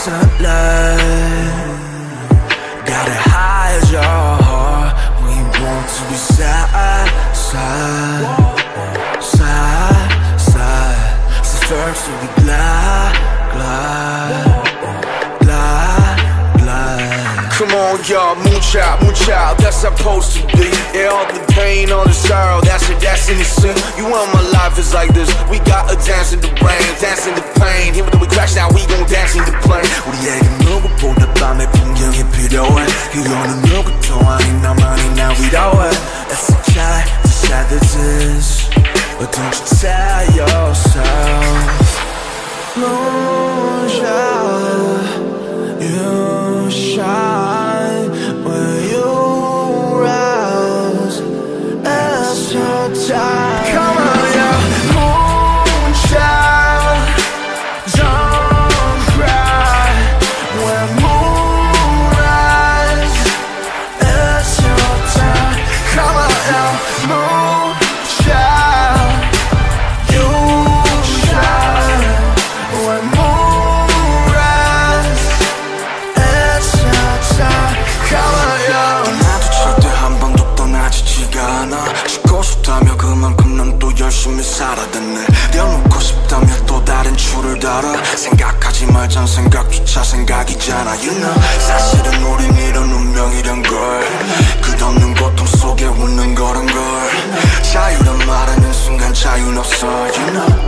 sunlight. Gotta hide your heart. We want to be side, side, side, side. So first we glide, glide, glide, glide. Come on, y'all, Moonchid, that's supposed to be. Yeah, all the pain, all the sorrow, that's it, that's in the sin. You want my life is like this. We gotta dance in the rain, dance in the pain. Even though we crash now, we gon' dance in the plane. 우리에게 누구보다 밤의 풍경이 필요해. 이거는 누구도 아닌 나만이 나 위로해. It's a child, it's a sad disease. But don't you tell yourself. Moonshine, you shine when you rise. It's your time. Come on, yeah. Moonshine, don't cry when moon rise. It's your time. Come on, yeah. Moonshine, you shine when moon rise. It's your time. Come on, yeah. 나도 절대 한 번도 떠나지지가 않아. 죽고 싶다며 그만큼 난 또 열심히 살아댔네. 내려놓고 싶다며 또 다른 줄을 달아. 생각하지 말자 생각조차 생각이잖아. You know 사실은 우린 이런 운명이란 걸. 끝없는 고통 속에 웃는 거란 걸. 자유란 말하는 순간 자유는 없어. You know